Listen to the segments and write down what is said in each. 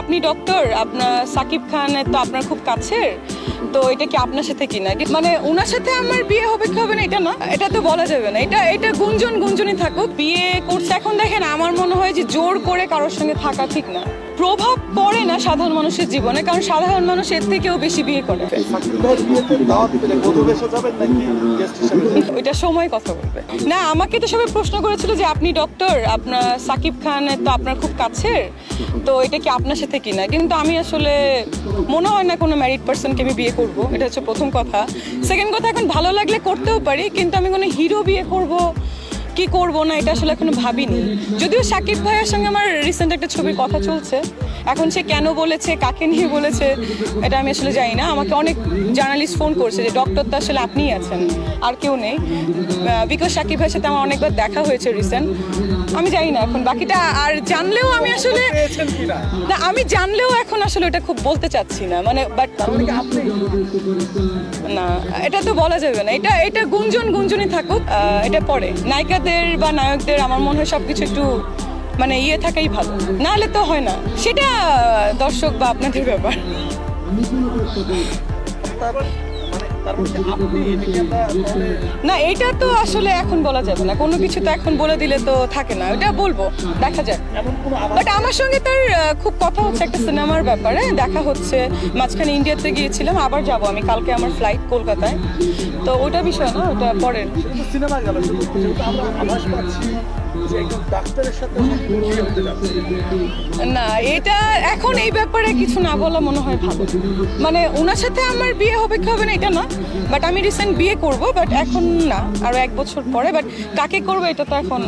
আপনি ডক্টর, আপনার সাকিব খানের তো আপনার খুব কাছের, তো এটা কি আপনার সাথে কিনা, মানে ওনার সাথে আমার বিয়ে হবে কি হবে না এটা না, এটা তো বলা যাবে না। এটা গুঞ্জনই থাকুক। বিয়ে করছে এখন দেখেন, আমার মনে হয় যে জোর করে কারোর সঙ্গে থাকা ঠিক না। প্রভাব পড়ে না সাধারণ মানুষের জীবনে, কারণ সাধারণ মানুষ এর থেকেও বেশি বিয়ে করে। ওইটা সময় কথা বলবে না। আমাকে তো সবাই প্রশ্ন করেছিল যে আপনি ডক্টর, আপনার সাকিব খানের তো আপনার খুব কাছের, তো এটা কি আপনার সাথে কিনা, কিন্তু আমি আসলে মনে হয় না কোনো ম্যারিড পার্সনকে আমি বিয়ে করবো। এটা হচ্ছে প্রথম কথা। সেকেন্ড কথা, এখন ভালো লাগলে করতেও পারি, কিন্তু আমি কোনো হিরো বিয়ে করব কি করব না এটা আসলে এখনো ভাবিনি। যদিও সাকিব ভাইয়ের সঙ্গে আমার রিসেন্ট একটা ছবির কথা চলছে, এখন সে কেন বলেছে, কাকে নিয়ে বলেছে, এটা আমি আসলে জানি না। আমাকে অনেক জার্নালিস্ট ফোন করছে যে ডক্টর তো আসলে আপনিই আছেন, আর কেউ নেই, বিকজ সাকিব ভাইয়ের সাথে আমার অনেকবার দেখা হয়েছে রিসেন্ট। আমি জানি না এখন বাকিটা, আর জানলেও আমি আসলে না, আমি জানলেও এখন আসলে এটা খুব বলতে চাচ্ছি না, মানে বাট না, এটা তো বলা যাবে না। এটা গুঞ্জনই থাকুক। এটা পরে নায়িকাদের বা নায়কদের আমার মনে হয় সবকিছু একটু মানে থাকাই ভালো, না হলে তো হয় না। সেটা দর্শক বা আপনাদের ব্যাপার। না, এটা তো আসলে এখন বলা যাবে না, কোনো কিছু তো এখন বলে দিলে তো থাকে না, ওটা বলবো, দেখা যায়। বাট আমার সঙ্গে তার খুব কথা হচ্ছে একটা সিনেমার ব্যাপারে, দেখা হচ্ছে। মাঝখানে ইন্ডিয়াতে গিয়েছিলাম, আবার যাব আমি, কালকে আমার ফ্লাইট কলকাতায়, তো ওটা বিষয় না, ওটা পরের সিনেমা গেল। না, এটা এখন এই ব্যাপারে কিছু না বলা মনে হয় ভালো। মানে ওনার সাথে আমার বিয়ে হবে কি হবে না এটা না, বাট আমি রিসেন্ট বিয়ে করব, বাট এখন না, আরো 1 বছর পরে। বাট কাকে করবো এটা তো এখন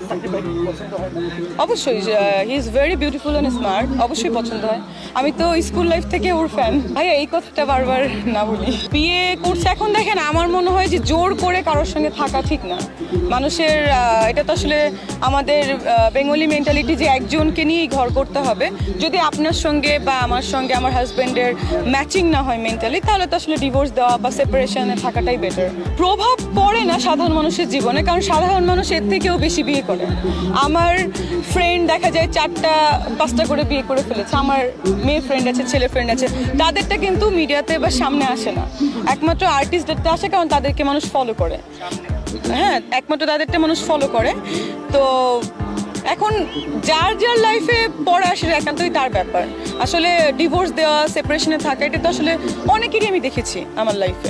অবশ্যই, he is very beautiful and smart, অবশ্যই পছন্দ হয়। আমি তো স্কুল লাইফ থেকে ওর ফ্যান। ভাইয়া এই কথাটা বারবার না বলি। বিয়ে করছে এখন দেখেন, আমার মনে হয় যে জোর করে কারোর সঙ্গে থাকা ঠিক না। মানুষের এটা তো আসলে আমাদের বেঙ্গলি মেন্টালিটি যে একজনকে নিয়েই ঘর করতে হবে। যদি আপনার সঙ্গে বা আমার সঙ্গে আমার হাজব্যান্ডের ম্যাচিং না হয় মেন্টালি, তাহলে তো আসলে ডিভোর্স দেওয়া বা সেপারেশনে থাকাটাই বেটার। প্রভাব পড়ে না সাধারণ মানুষের জীবনে, কারণ সাধারণ মানুষ এর থেকেও বেশি বিয়ে করে। আমার ফ্রেন্ড দেখা যায় 4টা-5টা করে বিয়ে করে ফেলেছে। আমার মেয়ে ফ্রেন্ড আছে, ছেলে ফ্রেন্ড আছে, তাদেরটা কিন্তু মিডিয়াতে বা সামনে আসে না, একমাত্র আর্টিস্টদেরটা আসে, কারণ তাদেরকে মানুষ ফলো করে। হ্যাঁ, একমাত্র তাদেরটা মানুষ ফলো করে। তো এখন যার লাইফে পড়া সেটা একান্তই তার ব্যাপার। আসলে ডিভোর্স দেওয়া, সেপারেশনে থাকা, এটা তো আসলে অনেকেরই আমি দেখেছি আমার লাইফে।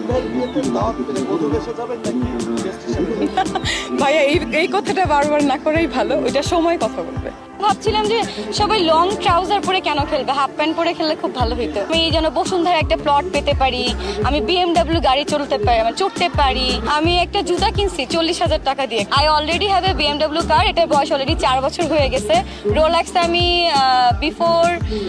ভাইয়া এই কথাটা বারবার না করাই ভালো, ওইটা সময় কথা বলবে। ভাবছিলাম যে সবাই লং ট্রাউজার পরে কেন খেলবে, হাফ প্যান্ট পরে খেললে খুব ভালো হইতো। আমি যেন বসুন্ধরা একটা প্লট পেতে পারি, আমি BMW গাড়ি চড়তে পারি, আমি একটা জুতা কিনছি 40,000 টাকা দিয়ে। I already have a BMW car, এটার বয়স অলরেডি 4 বছর হয়ে গেছে। রোলেক্স আমি বিফোর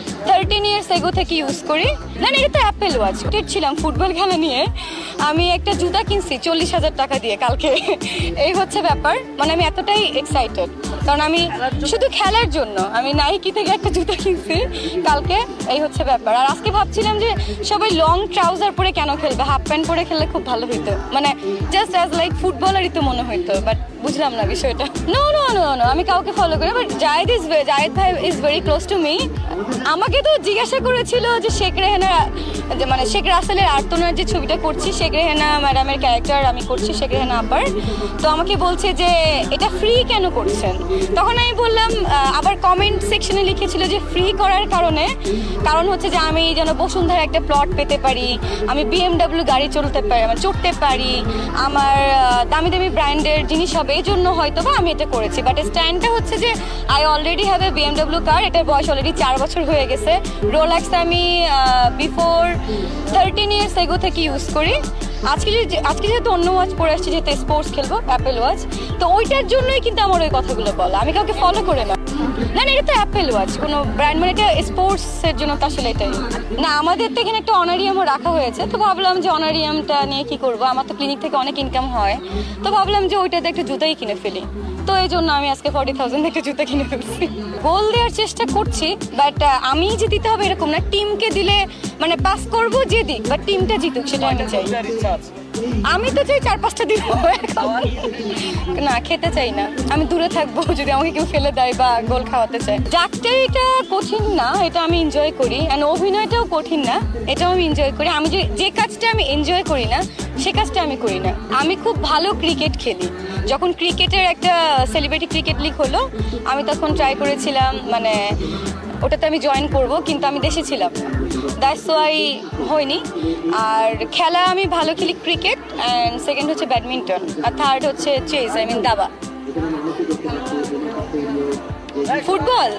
13 ইয়ার্স এগো থেকে ইউজ করি। না, এটা তো অ্যাপেল ওয়াচ। ছিলাম ফুটবল খেলা নিয়ে, আমি একটা জুতা কিনছি 40,000 টাকা দিয়ে কালকে। এই হচ্ছে ব্যাপার, মানে আমি এতটাই এক্সাইটেড, কারণ আমি শুধু খেলার জন্য আমি নাইকি থেকে একটা জুতা কিনছি কালকে। এই হচ্ছে ব্যাপার। আর আজকে ভাবছিলাম যে সবাই লং ট্রাউজার পরে কেন খেলবে, হাফ প্যান্ট পরে খেললে খুব ভালো হইতো, মানে জাস্ট অ্যাজ লাইক ফুটবলারই তো মনে হইতো। বাট বুঝলাম না বিষয়টা। নো, আমি কাউকে ফলো করি, বাট জায়েদ ভাই is very close to me. আমাকে তো জিজ্ঞাসা করেছিল যে শেখ রেহানা, মানে শেখ রাসেলের আর্তনার যে ছবিটা করছি, শেখ রেহানা ম্যাডামের ক্যারেক্টার আমি করছি, শেখ রেহানা আপার। তো আমাকে বলছে যে এটা ফ্রি কেন করছেন। তখন আমি বললাম, আবার কমেন্ট সেকশনে লিখেছিল যে ফ্রি করার কারণ হচ্ছে যে আমি যেন বসুন্ধরা একটা প্লট পেতে পারি, আমি BMW গাড়ি চড়তে পারি, আমার দামি ব্র্যান্ডের জিনিস হবে, এই জন্য হয়তো বা আমি এটা করেছি। বাট স্ট্যান্ডটা হচ্ছে যে I already have a BMW car, এটার বয়স অলরেডি 4 বছর হয়ে গেছে। রোলেক্স আমি বিফোর 13 ইয়ার্স এগো থেকে ইউজ করি। আজকে যেহেতু অন্য ওয়াচ পরে আসছি, যেহেতু স্পোর্টস খেলবো, অ্যাপেল ওয়াচ, তো ওইটার জন্যই কিন্তু আমার ওই কথাগুলো বলা। আমি কাউকে ফলো করে না, এটা তো অ্যাপেল ওয়াচ, কোনো ব্র্যান্ড, মানে এটা স্পোর্টসের জন্য তো আসলে এটাই না। আমাদের তো এখানে একটা অনারিয়ামও রাখা হয়েছে, তো ভাবলাম যে অনারিয়ামটা নিয়ে কি করবো, আমার তো ক্লিনিক থেকে অনেক ইনকাম হয়, তো ভাবলাম যে ওইটাতে একটা জুতাই কিনে ফেলি। তো এই জন্য আমি আজকে 40,000 একটা জুতা কিনে ফেলছি। গোল দেওয়ার চেষ্টা করছি, বাট আমি যে দিতে হবে এরকম না, টিমকে দিলে মানে পাস করবো যে দিক, বাট টিমটা জিতুক সেটা আমি চাই। আমি তো চাই 4-5টা দিব এখন না খেতে চাই না, আমি দূরে থাকবো যদি আমাকে কেউ ফেলে দেয় বা গোল খাওয়াতে চায়। ডাকটা এটা কঠিন না, এটা আমি এনজয় করি, অ্যান্ড অভিনয়টাও কঠিন না, এটাও আমি এনজয় করি। আমি যে কাজটা আমি এনজয় করি না সে কাজটা আমি করি না। আমি খুব ভালো ক্রিকেট খেলি, যখন ক্রিকেটের একটা সেলিব্রিটি ক্রিকেট লিগ হলো আমি তখন ট্রাই করেছিলাম, মানে ওটাতে আমি জয়েন করব, কিন্তু আমি দেশে ছিলাম না, দ্যাটস ওয়াই হয়নি। আর খেলা আমি ভালো খেলি ক্রিকেট, অ্যান্ড সেকেন্ড হচ্ছে ব্যাডমিন্টন, আর থার্ড হচ্ছে চেস, আই মিন দাবা। ফুটবল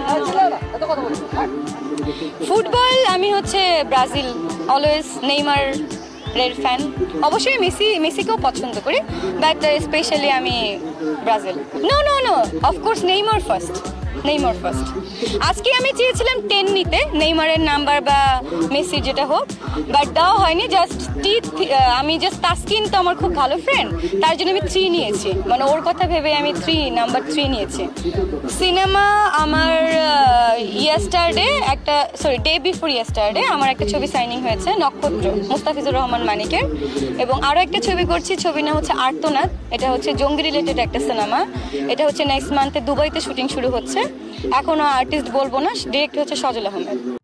ফুটবল আমি হচ্ছে ব্রাজিল, অলওয়েজ নেইমার এর ফ্যান। অবশ্যই মেসিকেও পছন্দ করি, বাট স্পেশালি আমি Brazil. No no no, of course Neymar first. আজকে আমি চেয়েছিলাম 10 নিতে, নেইমারের নাম্বার বা মেসির যেটা হোক, বাট দেওয়া হয়নি। আমি জাস্ট তাসকিন তো আমার খুব ভালো ফ্রেন্ড, তার জন্য আমি 3 নিয়েছি, মানে ওর কথা ভেবে আমি নাম্বার 3 নিয়েছি। সিনেমা আমার ডে বিফোর ইয়েস্টারডে আমার একটা ছবি সাইনিং হয়েছে, নক্ষত্র, মুস্তাফিজুর রহমান মানিকের, এবং আরও একটা ছবি করছি, ছবির নাম হচ্ছে আর্তনাদ। এটা হচ্ছে জঙ্গি রিলেটেড একটা সিনেমা, এটা হচ্ছে নেক্সট মান্থে দুবাইতে শুটিং শুরু হচ্ছে। এখনো আর্টিস্ট বলবো না, ডিরেক্টর হচ্ছে সজল আহমেদ।